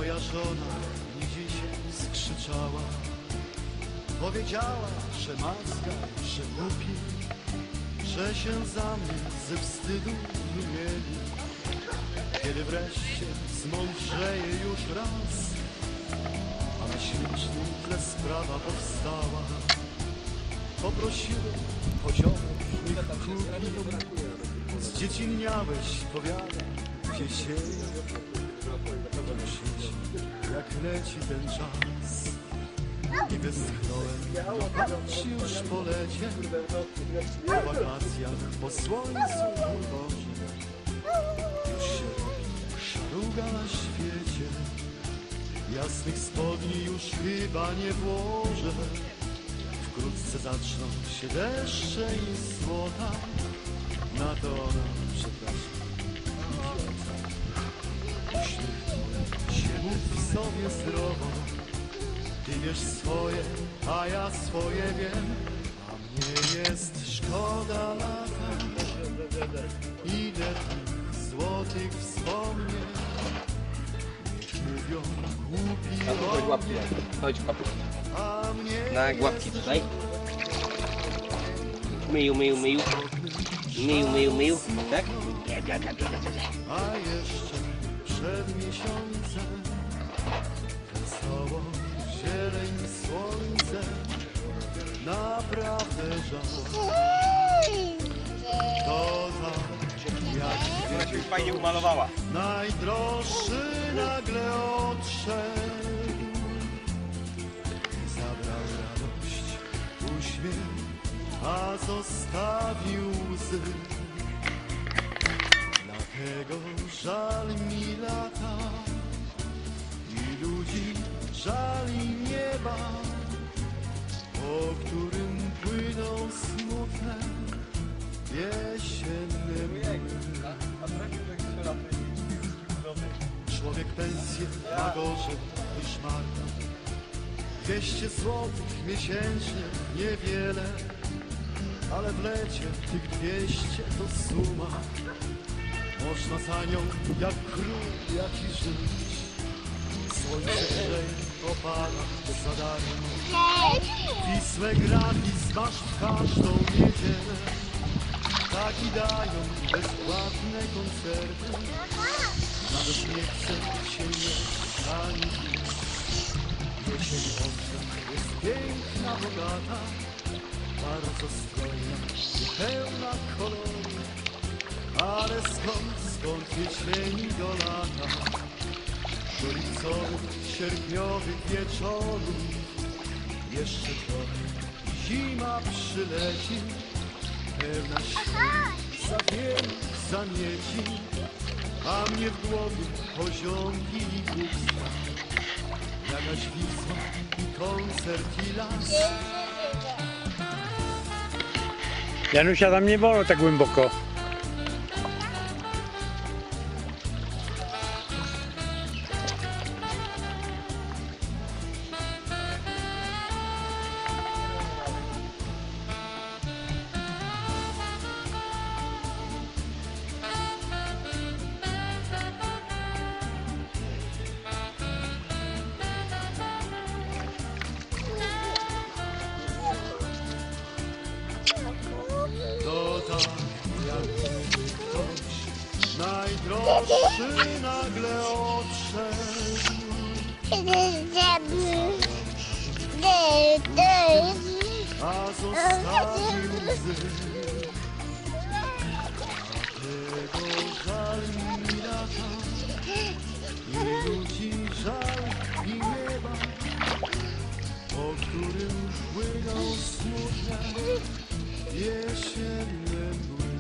Moja żona mi dziś skrzyczała, powiedziała, że maska, że głupi, że się za mnie ze wstydu mieli. Kiedy wreszcie zmądrzeje już raz, a na śmiesznym tle sprawa powstała, poprosiłem poziomek mi kupi. Zdziecinniałeś, powiada, gdzie sieje, jak leci ten czas. I westchnąłem, patrz już po lecie, po wakacjach, po słońcu Boże. Już się robi szaruga na świecie, jasnych spodni już chyba nie włożę. Wkrótce zaczną się deszcze i złota, na to ona, przepraszam, uśmiechnąłem się, mów sobie zdrowo. Ty wiesz swoje, a ja swoje wiem, a mnie jest szkoda lata. Ile tych złotych wspomnień, niech mówią głupi o mnie, Chodź, papu. a mnie Na łapki tutaj. Myju, myju, myju. Myju, myju, myju. Tak? a jeszcze przed miesiącem wesoło zieleń słońce, naprawdę żal. To tak, jak Fajnie umalowała. najdroższy nagle odszedł. Zabrał radość, uśmiech, a zostawił łzy. Dlatego żal mi lata i ludzi, żal i nieba, po którym płyną smutne jesienne mgły. Człowiek pensję ma gorzej niż Marta. 200 złotych miesięcznie niewiele, ale w lecie tych 200 to suma. Można za nią jak król jaki żyć. Słońce grzeje, opada za darmo. Wisłę gratis masz w każdą niedzielę. Tak i dają bezpłatne koncerty. Nawet nie chcę się jeść ani pić. Jesień owszem jest piękna, bogata, bardzo strojna i pełna koloru. Ale skąd jesieni do lata, do lipcowych, sierpniowych wieczorów, jeszcze trochę zima przyleci, pełna śniegu, zawielu, zamieci, a mnie w głowie poziomki i głupstwa, jakaś Wisła i koncert i las. Janusia, tam nie wolno tak głęboko. To tak, jakby ktoś najdroższy nagle odszedł, a zostawił łzy. Dlatego żal mi lata i ludzi, żal i nieba, po którym płyną smutne jesienne mgły.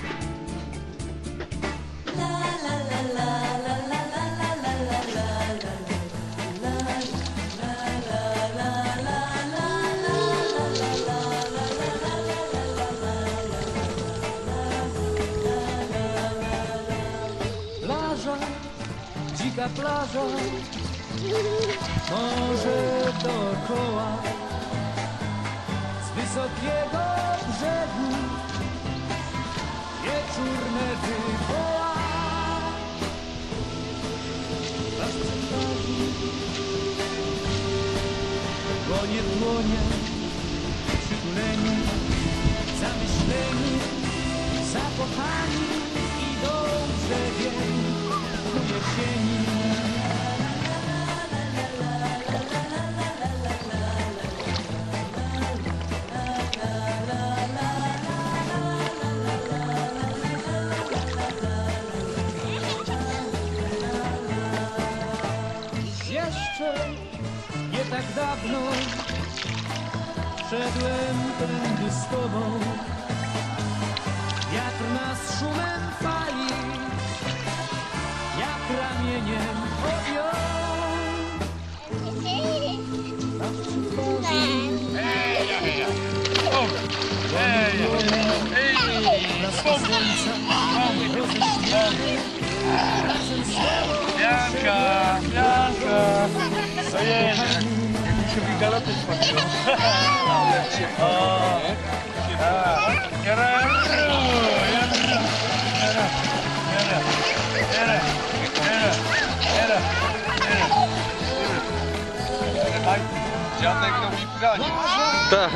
Plaża, dzika plaża, morze dookoła, z wysokiego brzegu wieczórne wywoła. Las przy plaży Dłonie w dłonie, przytuleni, zamyśleni, zakochani i dobrze wiem, ku jesieni. Jeszcze nie tak dawno szedłem tędy z tobą. Wiatr nas szumem fali, jak ramieniem objął. Bianka, Bianka. Ojej, jak się mi galopy wchodziło. Ale się Dziadek robi pranie. Tak.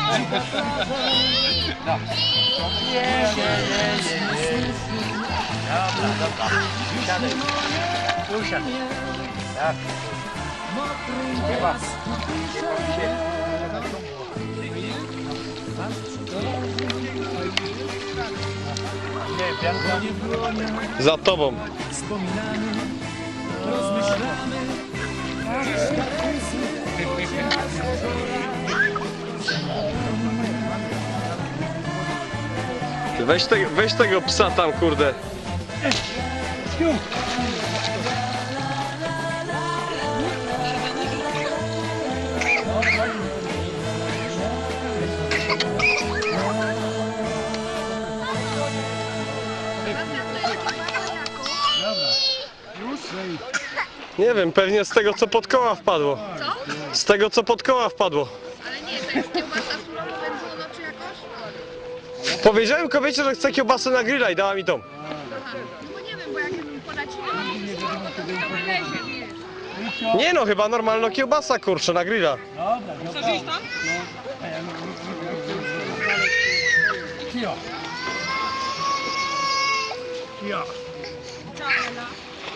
Dobra, dobra. Siadaj. Usiadł. Tak. Chyba. Nie, Bianka. Za tobą. Wspominamy, rozmyślamy, Weź tego psa tam, kurde. Nie wiem, pewnie z tego co pod koła wpadło. Co? Z tego co pod koła wpadło. Ale nie, to jest kiełbasa surowa, wędzona czy jakoś? Powiedziałem kobiecie, że chcę kiełbasę na grilla i dała mi tą. Aha, no bo nie wiem, bo jak mi podać to lezie, wiesz. Nie no, chyba normalna kiełbasa, kurczę, na grilla. Chcesz iść tam? Cio. Cio. Co, Ela?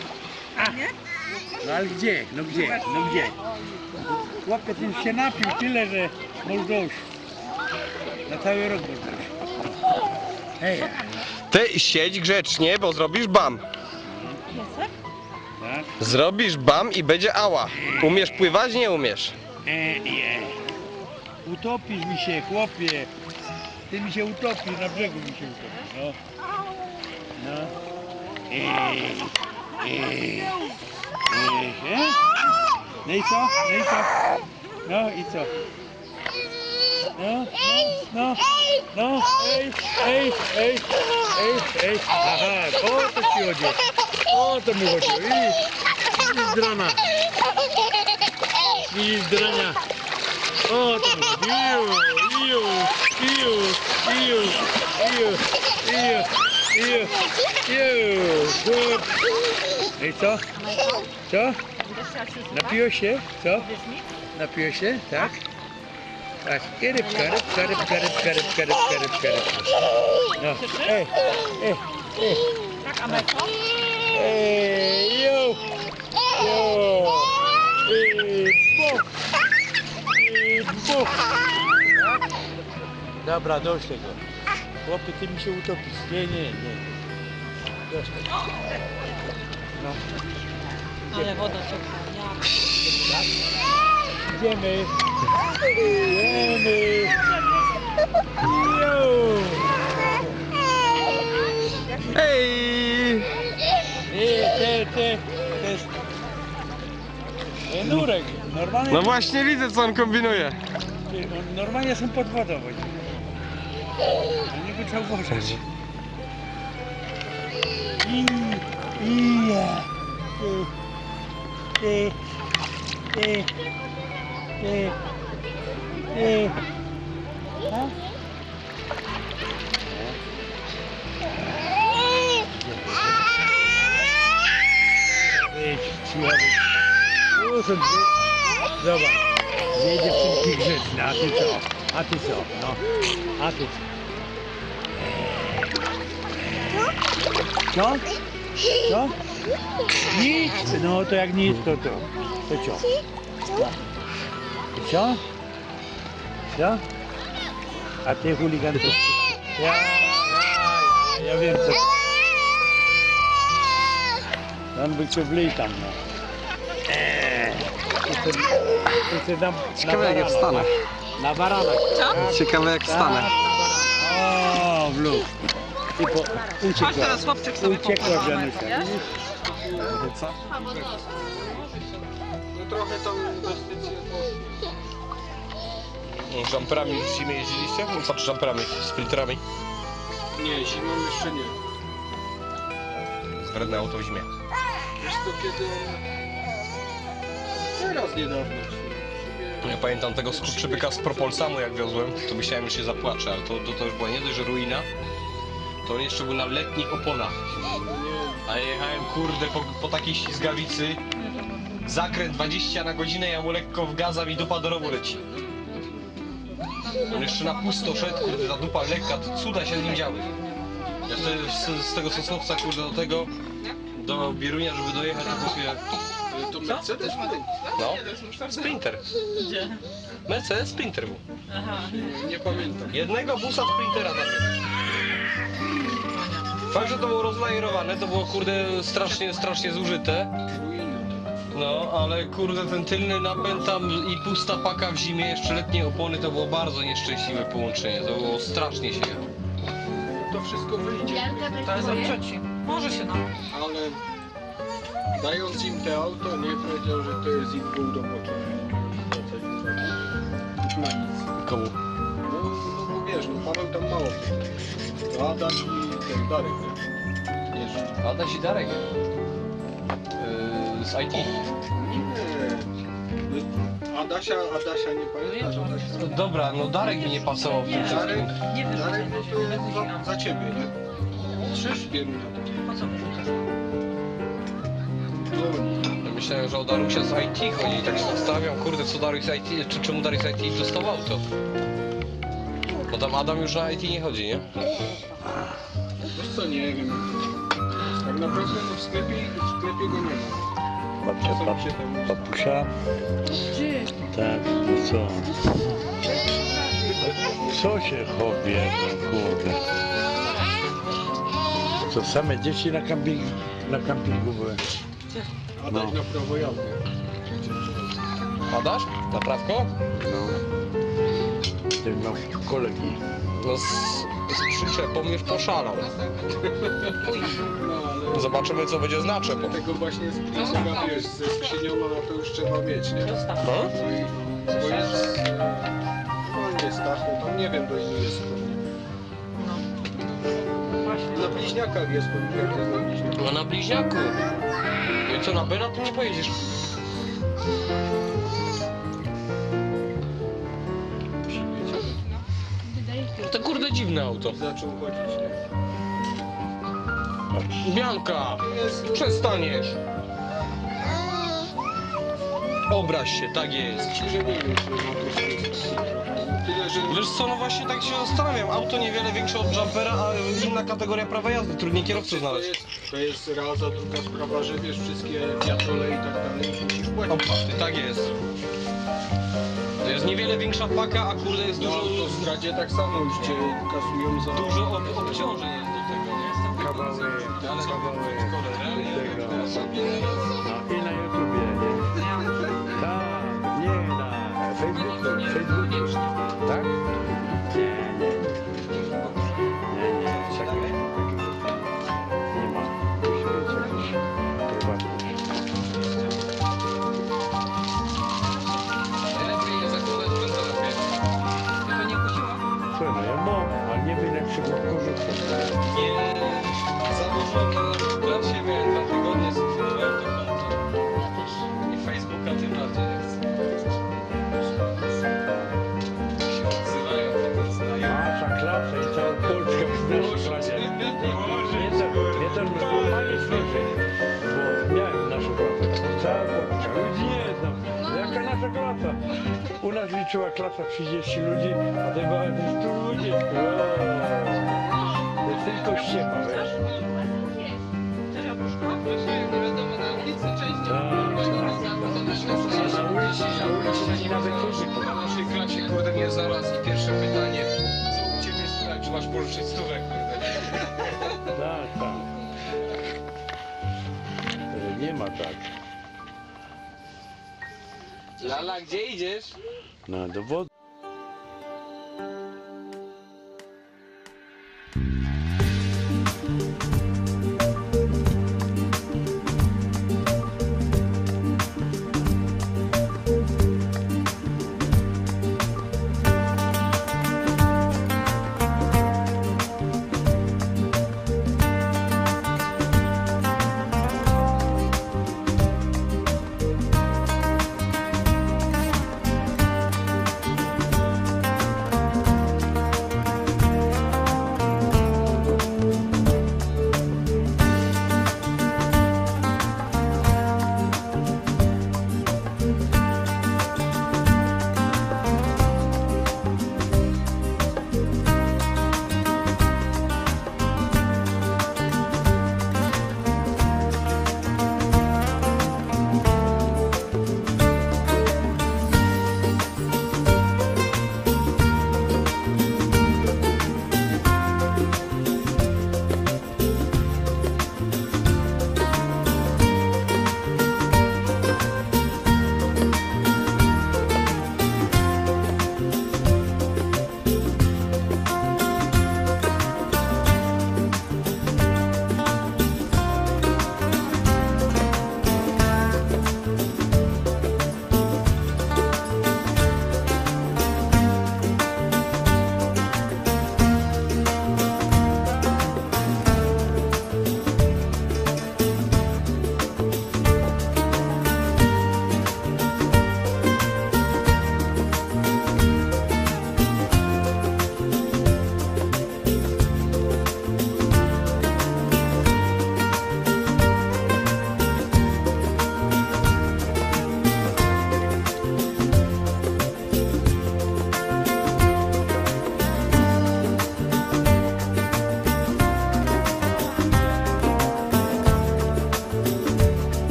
No ale gdzie? No gdzie? No gdzie? Chłopie, ty już się napił tyle, że możesz dojść. Na cały rok możesz dojść. Hej, Ty siedź grzecznie, bo zrobisz bam. tak? Zrobisz bam i będzie ała. Umiesz pływać? Nie umiesz. Nie. Utopisz mi się, chłopie. Ty mi się utopisz, na brzegu mi się utopisz. No. No. No i co? No i co? No i co? No. Ej. Aha, o to ci chodzi. O to mi chodzi. Widzisz drana. Widzisz drania. O to mi chodzi. Chłop. No i co? Co? Napiło się? Co? Napiło się? Tak? Tak. I rybka. No. Tak, a mleko? Jo. Bok. Dobra, dość tego. Chłopie, ty mi się utopisz. Nie. Dość tego. No. Ale woda ciepła. Idziemy. Jo. Ej! Ty. To jest nurek. Normalnie, No właśnie widzę, co on kombinuje. normalnie są pod wodą. Na niego trzeba uważać. Zobacz. Dwie dziewczynki grzeczne, a ty co? A ty co? No, a ty co? Co? Nic? No to jak nic, to co? Co? Co? A ty chuligan to... Ja wiem co... On by cię wlej tam, no. Ciekawe jak ja wstanę. Na baranach. Ciekawe jak wstanę. O, w lód. I po... Chodź teraz chłopczyk sobie Uciekła popływa, Żanusia. wiesz? Co? No trochę tą inwestycję Jumperami w zimie jeździliście? No co, czy jumperami? Splitterami? nie, zimą jeszcze nie. Wredne auto w zimie. Wiesz co, kiedy on... Teraz niedawno. Ja pamiętam tego skurczybyka z Propolsamu jak wiozłem, to myślałem, że się zapłaczę, ale to już była nie dość, że ruina, to on jeszcze był na letnich oponach. A jechałem kurde po takiej ślizgawicy, zakręt 20 na godzinę, ja mu lekko wgazam i dupa do rowu leci. On jeszcze na pusto szedł, kurde, ta dupa lekka, to cuda się z nim działy. Ja wtedy z tego Sosnowca, kurde, do Bierunia, żeby dojechać, to sobie... To Mercedes Sprinter? No, Sprinter. Gdzie? Mercedes Sprinter był. Aha. Nie pamiętam. Jednego busa Sprintera tam jest. Fakt, że to było rozlajerowane, to było kurde strasznie zużyte. Ruiny. No, ale kurde ten tylny napęd tam i pusta paka w zimie, jeszcze letnie opony, to było bardzo nieszczęśliwe połączenie. To było strasznie się. To wszystko wyjdzie. To jest odczuci. Może się nam. Ale dając im te auto, nie powiedział, że to jest ich ból do początku. Już ma nic. Komu? No bo wiesz, no Paweł tam mało. To Adam i ten Darek, nie? Jeszcze. Adaś i Darek. Z IT. Nie. Adasia nie pamiętasz? Adasia? Dobra, no Darek mi nie pasował w tym Darek, wszystkim. Nie wiem, Darek że no to jest za ciebie, nie? Krzyż Bierunia. po co wyrzucasz? No, Ja myślałem, że o Darusia z IT chodzi, tak się zastanawiam, kurde, co Daruś z IT, czemu Daruś z IT dostał auto? Bo tam Adam już na IT nie chodzi, nie? wiesz co, nie wiem. Tak naprawdę no w sklepie go nie ma. Papusia. Tak, no co? Co się chowie, no kurde? Co, same dzieci na kampingu były? Adaś na prawo jazdy. Adaś? Naprawko? Ten miał kolegi. No z przyczepą już poszalał. No ale Zobaczymy co będzie z naczepą. tego właśnie Sprintera, wiesz, ze skrzynią, no to już trzeba mieć, nie? Zostaw. No? Bo jest... No nie Stachu, tam nie wiem do ilu jest to. No. Właśnie. Na bliźniakach jest, bo jak jest na bliźniakach. No na bliźniaku. No i co, na Bena to nie pojedziesz? No to kurde dziwne auto. Zaczął chodzić, nie? Bianka! Jest, Przestaniesz! Obraź się, tak jest. ci, że nie wiem, czy ma to wszystko. Tyle, że... Wiesz co, no właśnie tak się zastanawiam. Auto niewiele większe od jumpera, a inna kategoria prawa jazdy. Trudniej kierowcę znaleźć. To jest raz, a druga sprawa, że wiesz, wszystkie wiatrole i tak dalej musisz płacić. Opłaty, tak jest. To jest niewiele większa paka, a kurde jest Na dużo autostradzie tak samo już cię kasują za... obciążeń jest do tego, nie? Kawały, Ale realnie tego. jak No i na YouTubie, nie? Tak, nie na Facebooku. Tak? Nie, czekaj. Nie ma. Musi być jakiś prywatny. najlepiej jest zakładać pędzelkę. Żeby nie kusiła? Słuchaj, no ja mam, ale nie wiem jak się go korzystać. Nie, założyłem na klasie, miałem 2 tygodnie, zlikwidowałem to konto. nas liczyła klasa 30 ludzi, a tej była już tu ludzie. To jest tylko ściepa, wiesz? Na ulicy ani nawet ludzi. Na naszej klasie, kurde, nie zaraz i pierwsze pytanie. Co u ciebie słychać? Czy masz pożyczyć stówek, kurde? Tak, tak. Ale nie ma tak. Lala, gdzie idziesz? No, do wody.